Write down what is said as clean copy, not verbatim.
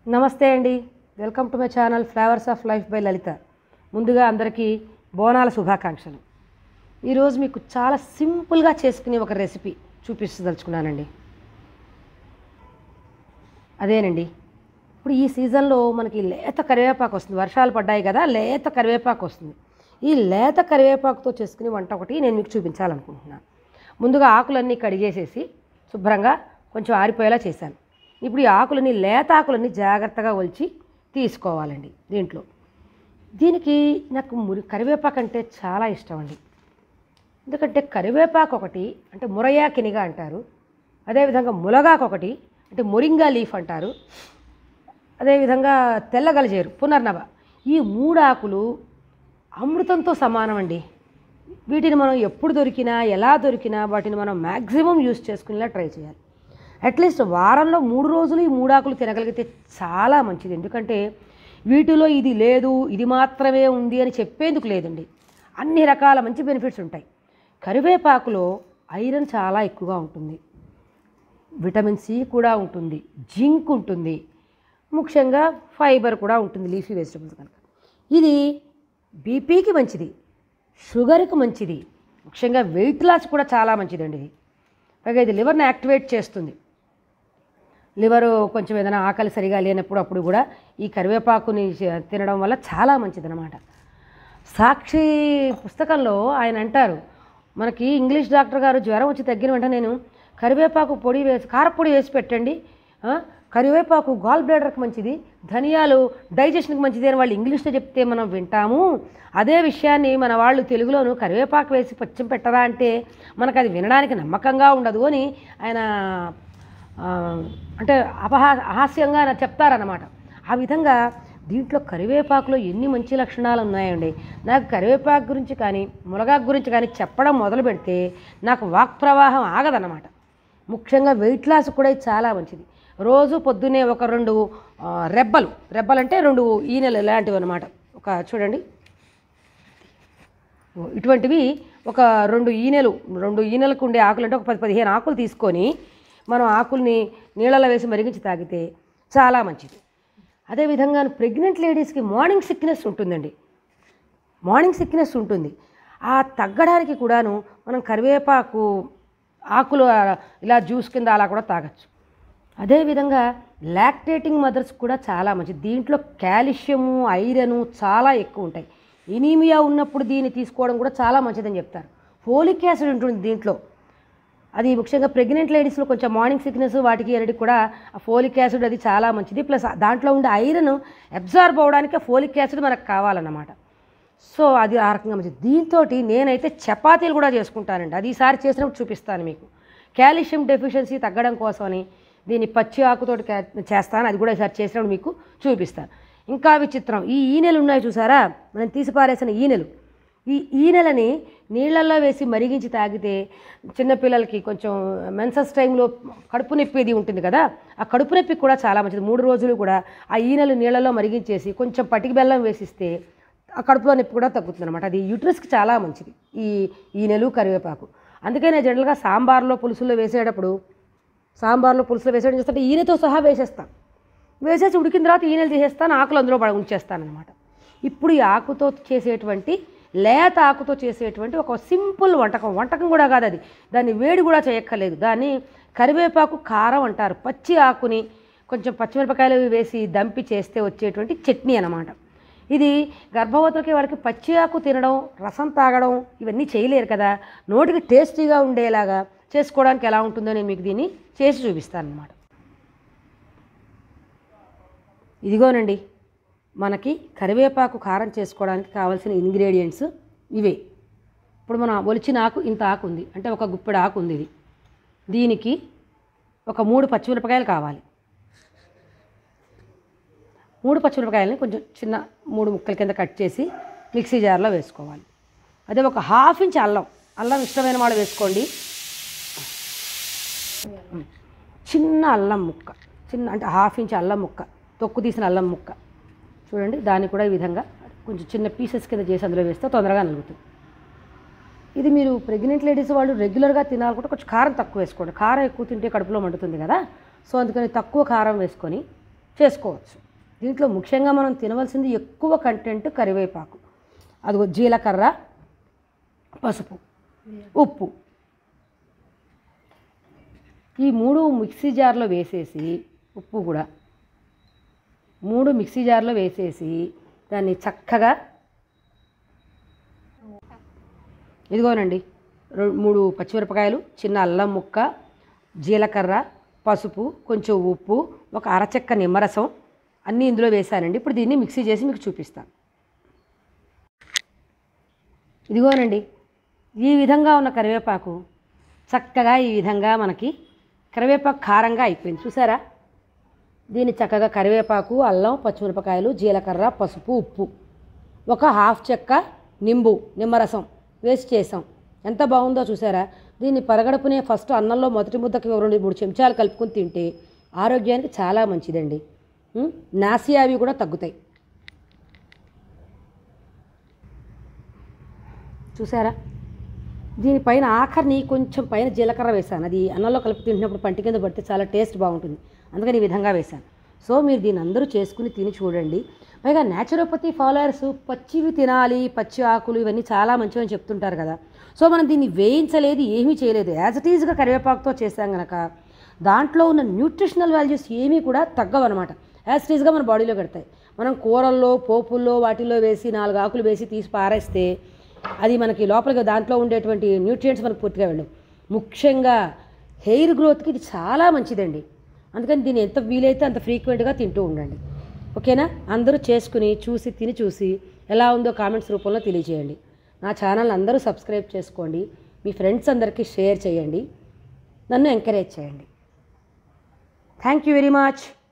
నమస్తే అండి, welcome to my channel flavours of life by Lalitha. ముందుగా అందరికీ బోనాల శుభాకాంక్షలు. ఈరోజు మీకు చాలా సింపుల్గా చేసుకునే ఒక రెసిపీ చూపించదలుచుకున్నానండి. అదేనండి, ఇప్పుడు ఈ సీజన్లో మనకి లేత కరివేపాకు వస్తుంది. వర్షాలు పడ్డాయి కదా, లేత కరివేపాకు వస్తుంది. ఈ లేత కరివేపాకుతో చేసుకునే వంట ఒకటి నేను మీకు చూపించాలనుకుంటున్నాను. ముందుగా ఆకులన్నీ కడిగేసేసి శుభ్రంగా కొంచెం ఆరిపోయేలా చేశాను. ఇప్పుడు ఈ ఆకులని, లేత ఆకులన్నీ జాగ్రత్తగా ఒలిచి తీసుకోవాలండి. దీనికి నాకు కరివేపాకు అంటే చాలా ఇష్టం అండి. ఎందుకంటే కరివేపాకు ఒకటి అంటే మురయాకినిగా అంటారు, అదేవిధంగా ములగాకు ఒకటి అంటే మొరింగా లీఫ్ అంటారు, అదేవిధంగా తెల్లగలజేరు పునర్నవ, ఈ మూడు ఆకులు అమృతంతో సమానం అండి. వీటిని మనం ఎప్పుడు దొరికినా, ఎలా దొరికినా వాటిని మనం మ్యాక్సిమం యూజ్ చేసుకునేలా ట్రై చేయాలి. అట్లీస్ట్ వారంలో 3 రోజులు ఈ మూడాకులు తినగలిగితే చాలా మంచిది. ఎందుకంటే వీటిలో ఇది లేదు, ఇది మాత్రమే ఉంది అని చెప్పేందుకు లేదండి. అన్ని రకాల మంచి బెనిఫిట్స్ ఉంటాయి. కరివేపాకులో ఐరన్ చాలా ఎక్కువగా ఉంటుంది, విటమిన్ సి కూడా ఉంటుంది, జింక్ ఉంటుంది, ముఖ్యంగా ఫైబర్ కూడా ఉంటుంది లీఫీ వెజిటబుల్స్ కనుక. ఇది బీపీకి మంచిది, షుగర్కి మంచిది, ముఖ్యంగా వెయిట్ లాస్ కూడా చాలా మంచిదండి. ఇది పైగా ఇది లివర్ని యాక్టివేట్ చేస్తుంది. లివరు కొంచెం ఏదైనా ఆకలి సరిగా లేనప్పుడు అప్పుడు కూడా ఈ కరివేపాకుని తినడం వల్ల చాలా మంచిదన్నమాట. సాక్షి పుస్తకంలో ఆయన అంటారు, మనకి ఇంగ్లీష్ డాక్టర్ గారు జ్వరం వచ్చి తగ్గిన వెంటనే నేను కరివేపాకు పొడి వేసి, కారపొడి వేసి పెట్టండి, కరివేపాకు గాల్ బ్లాడర్కి మంచిది, ధనియాలు డైజెషన్కి మంచిది అని వాళ్ళు ఇంగ్లీష్లో చెప్తే మనం వింటాము. అదే విషయాన్ని మన వాళ్ళు తెలుగులోను కరివేపాకు వేసి పచ్చిం పెట్టరా అంటే మనకు అది వినడానికి నమ్మకంగా ఉండదు అని ఆయన అంటే అహాస్యంగా చెప్తారన్నమాట. ఆ విధంగా దీంట్లో కరివేపాకులో ఎన్ని మంచి లక్షణాలు ఉన్నాయండి. నాకు కరివేపాకు గురించి కానీ మునగాకు గురించి కానీ చెప్పడం మొదలు పెడితే నాకు వాక్ ప్రవాహం ఆగదన్నమాట. ముఖ్యంగా వెయిట్ లాస్ కూడా ఇది చాలా మంచిది. రోజు పొద్దున్నే ఒక 2 రెబ్బలు అంటే 2 ఈనెలు ఇలాంటివి అన్నమాట. ఒక చూడండి, ఇటువంటివి ఒక 2 ఈనెలకు ఉండే ఆకులు అంటే ఒక 10-15 ఆకులు తీసుకొని మనం ఆకుల్ని నీళ్ళలో వేసి మరిగించి తాగితే చాలా మంచిది. అదేవిధంగా ప్రెగ్నెంట్ లేడీస్కి మార్నింగ్ సిక్నెస్ ఉంటుంది. ఆ తగ్గడానికి కూడాను మనం కరివేపాకు ఆకులు ఇలా జ్యూస్ కింద అలా కూడా తాగొచ్చు. అదేవిధంగా లాక్టేటింగ్ మదర్స్ కూడా చాలా మంచిది. దీంట్లో కాల్షియము, ఐరను చాలా ఎక్కువ ఉంటాయి. ఎనీమియా ఉన్నప్పుడు దీన్ని తీసుకోవడం కూడా చాలా మంచిదని చెప్తారు. ఫోలిక్ యాసిడ్ ఉంటుంది దీంట్లో. అది ముఖ్యంగా ప్రెగ్నెంట్ లేడీస్లో కొంచెం మార్నింగ్ సిక్నెస్ వాటికి అన్నిటికి కూడా ఆ ఫోలిక్ యాసిడ్ అది చాలా మంచిది. ప్లస్ దాంట్లో ఉండే ఐరన్ అబ్జార్బ్ అవ్వడానికి ఫోలిక్ యాసిడ్ మనకు కావాలన్నమాట. సో అది ఆ రకంగా మంచిది. దీంతో నేనైతే చపాతీలు కూడా చేసుకుంటానండి. అది ఈసారి చేసినప్పుడు చూపిస్తాను మీకు. కాల్షియం డెఫిషియన్సీ తగ్గడం కోసమని దీన్ని పచ్చి ఆకుతోటి చేస్తాను. అది కూడా ఈసారి చేసినప్పుడు మీకు చూపిస్తాను. ఇంకా విచిత్రం, ఈ ఈనెలు ఉన్నాయి చూసారా, మనం తీసిపారేసిన ఈ ఈనెలని నీళ్ళల్లో వేసి మరిగించి తాగితే చిన్నపిల్లలకి కొంచెం మెన్సస్ టైంలో కడుపు నొప్పి ఉంటుంది కదా, ఆ కడుపు నొప్పికి కూడా చాలా మంచిది. 3 రోజులు కూడా ఆ ఈనెలు నీళ్ళల్లో మరిగించేసి కొంచెం పటికి బెల్లం వేసిస్తే ఆ కడుపులో నొప్పి కూడా తగ్గుతుంది అనమాట. అది యూట్రస్కి చాలా మంచిది ఈ ఈనెలు, కరివేపాకు. అందుకే నేను జనరల్గా సాంబార్లో పులుసులో వేసేటప్పుడు చేస్తుంటే ఈనెతో సహా వేసేసి ఉడికిన తర్వాత ఈనెలు తీసేస్తాను, ఆకులు అందులో ఉంచేస్తానమాట. ఇప్పుడు ఈ ఆకుతో చేసేటువంటి, లేత ఆకుతో చేసేటువంటి ఒక సింపుల్ వంటకం కూడా కాదు అది. దాన్ని వేడి కూడా చేయక్కర్లేదు. దాన్ని కరివేపాకు కారం అంటారు. పచ్చి ఆకుని కొంచెం పచ్చిమిరపకాయలు వేసి దంపి చేస్తే వచ్చేటువంటి చట్నీ అన్నమాట. ఇది గర్భవతులకి వాళ్ళకి పచ్చి ఆకు తినడం, రసం తాగడం ఇవన్నీ చేయలేరు కదా, నోటికి టేస్టీగా ఉండేలాగా చేసుకోవడానికి ఎలా ఉంటుందో నేను మీకు దీన్ని చేసి చూపిస్తాను అన్నమాట. ఇదిగోనండి, మనకి కరివేపాకు కారం చేసుకోవడానికి కావాల్సిన ఇంగ్రీడియంట్స్ ఇవే. ఇప్పుడు మనం ఒలిచిన ఆకు ఇంత ఆకు ఉంది అంటే ఒక గుప్పెడు ఆకు ఉంది. దీనికి ఒక 3 పచ్చిమిరపకాయలు కావాలి. 3 పచ్చిమిరపకాయలని కొంచెం చిన్న 3 ముక్కల కింద కట్ చేసి మిక్సీ జార్లో వేసుకోవాలి. అదే ఒక 1/2 ఇంచ్ అల్లం ఇష్టమైన వాళ్ళు వేసుకోండి. చిన్న అల్లం ముక్క, అంటే 1/2 ఇంచ్ అల్లం ముక్క, తొక్కు తీసిన అల్లం ముక్క చూడండి. దాన్ని కూడా ఈ విధంగా కొంచెం చిన్న పీసెస్ కింద చేసి అందులో వేస్తే తొందరగా నలుగుతుంది. ఇది మీరు ప్రెగ్నెంట్ లేడీస్ వాళ్ళు రెగ్యులర్గా తినాలనుకుంటే కొంచెం కారం తక్కువ వేసుకోండి. కారం ఎక్కువ తింటే కడుపులో మండుతుంది కదా, సో అందుకని తక్కువ కారం వేసుకొని చేసుకోవచ్చు. దీంట్లో ముఖ్యంగా మనం తినవలసింది ఎక్కువ కంటెంట్ కరివేపాకు, అదిగో జీలకర్ర, పసుపు, ఉప్పు, ఈ 3 మిక్సీ జార్లో వేసేసి, ఉప్పు కూడా 3 మిక్సీ జార్లో వేసేసి దాన్ని చక్కగా ఇదిగోనండి 3 పచ్చిమిరపకాయలు, చిన్న అల్లం ముక్క, జీలకర్ర, పసుపు, కొంచెం ఉప్పు, ఒక అరచెక్క నిమ్మరసం అన్నీ ఇందులో వేసానండి. ఇప్పుడు దీన్ని మిక్సీ చేసి మీకు చూపిస్తాను. ఇదిగోనండి ఈ విధంగా ఉన్న కరివేపాకు చక్కగా ఈ విధంగా మనకి కరివేపాకు కారంగా అయిపోయింది. చూసారా? దీన్ని చక్కగా కరివేపాకు, అల్లం, పచ్చిమిరపకాయలు, జీలకర్ర, పసుపు, ఉప్పు, ఒక హాఫ్ చెక్క నిమ్మరసం వేసి చేసాం. ఎంత బాగుందో చూసారా? దీన్ని పరగడుపునే ఫస్ట్ అన్నంలో మొదటి ముద్దకి 2-3 చెంచాలు కలుపుకొని తింటే ఆరోగ్యానికి చాలా మంచిదండి. నాసియా అవి కూడా తగ్గుతాయి. చూసారా? దీనిపైన ఆఖరిని కొంచెం పైన జీలకర్ర వేసాను. అది అన్నంలో కలిపి తింటున్నప్పుడు పంటి కింద పడితే చాలా టేస్ట్ బాగుంటుంది, అందుకని ఈ విధంగా వేశాను. సో మీరు దీన్ని అందరూ చేసుకుని తిని చూడండి. పైగా న్యాచురోపతి ఫాలోయర్స్ పచ్చివి తినాలి, పచ్చి ఆకులు ఇవన్నీ చాలా మంచివని చెప్తుంటారు కదా. సో మనం దీన్ని వేయించలేదు, ఏమీ చేయలేదు, యాజ్ ఇట్ ఈజ్గా కరివేపాకుతో చేసాం కనుక దాంట్లో ఉన్న న్యూట్రిషనల్ వాల్యూస్ ఏమీ కూడా తగ్గవన్నమాట. యాజ్ ఇట్ ఈజ్గా మన బాడీలో పెడతాయి. మనం కూరల్లో, పోపుల్లో వాటిల్లో వేసి 4 ఆకులు వేసి తీసి పారేస్తే అది మనకి లోపలికి దాంట్లో ఉండేటువంటి న్యూట్రియంట్స్ మనకు పూర్తిగా వెళ్ళవు. ముఖ్యంగా హెయిర్ గ్రోత్కి ఇది చాలా మంచిదండి. అందుకని దీన్ని ఎంత వీలైతే అంత ఫ్రీక్వెంట్గా తింటూ ఉండండి. ఓకేనా? అందరూ చేసుకుని తిని చూసి ఎలా ఉందో కామెంట్స్ రూపంలో తెలియజేయండి. నా ఛానల్ అందరూ సబ్స్క్రైబ్ చేసుకోండి, మీ ఫ్రెండ్స్ అందరికీ షేర్ చేయండి, నన్ను ఎంకరేజ్ చేయండి. Thank you very much.